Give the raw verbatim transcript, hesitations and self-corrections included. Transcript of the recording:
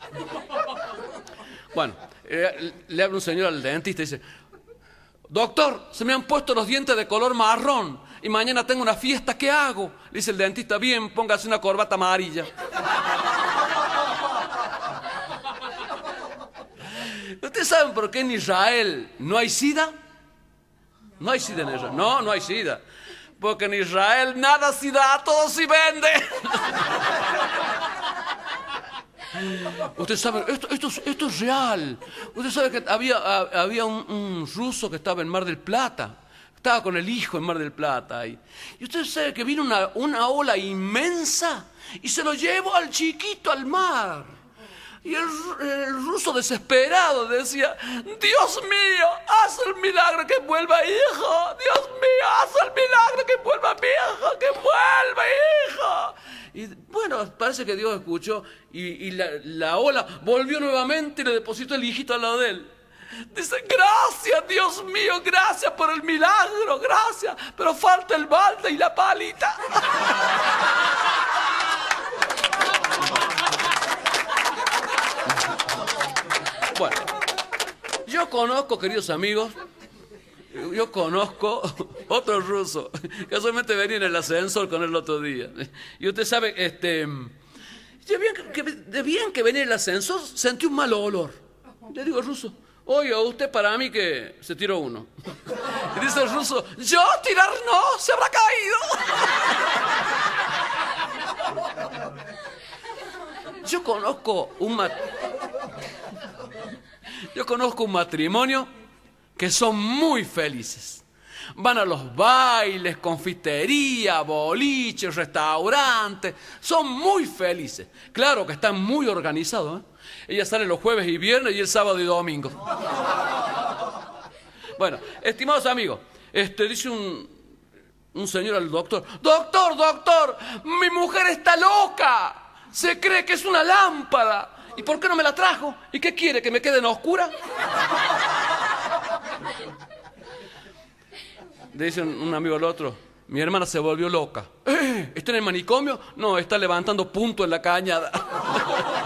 Bueno, eh, le habla un señor al dentista y dice: doctor, se me han puesto los dientes de color marrón y mañana tengo una fiesta, ¿qué hago? Le dice el dentista: bien, póngase una corbata amarilla. ¿Ustedes saben por qué en Israel no hay sida? No hay sida en Israel. No, no hay sida. Porque en Israel nada se da, todo se vende. Usted sabe, esto, esto, esto es real. Usted sabe que había, había un, un ruso que estaba en Mar del Plata. Estaba con el hijo en Mar del Plata. Y, y usted sabe que vino una, una ola inmensa y se lo llevó al chiquito al mar. Y el, el ruso desesperado decía: Dios mío, haz el milagro que vuelva hijo. Dios mío, haz el milagro que vuelva mi hijo, que vuelva hijo. Y bueno, parece que Dios escuchó y, y la, la ola volvió nuevamente y le depositó el hijito al lado de él. Dice: gracias, Dios mío, gracias por el milagro, gracias, pero falta el balde y la palita. Bueno, yo conozco, queridos amigos, yo conozco otro ruso, casualmente venía en el ascensor con él el otro día. Y usted sabe, este, de bien que, de bien que venía en el ascensor, sentí un mal olor. Le digo al ruso: oiga, usted para mí que se tiró uno. Y dice el ruso: yo tirar no, se habrá caído. Yo conozco un matrimonio. Yo conozco un matrimonio que son muy felices. Van a los bailes, confitería, boliches, restaurantes. Son muy felices. Claro que están muy organizados, ¿eh? Ella sale los jueves y viernes y el sábado y domingo. Bueno, estimados amigos, este, dice un, un señor al doctor: doctor, doctor, mi mujer está loca. Se cree que es una lámpara. ¿Y por qué no me la trajo? ¿Y qué quiere? ¿Que me quede en oscura? Le dice un, un amigo al otro: mi hermana se volvió loca. ¿Eh? ¿Está en el manicomio? No, está levantando punto en la cañada.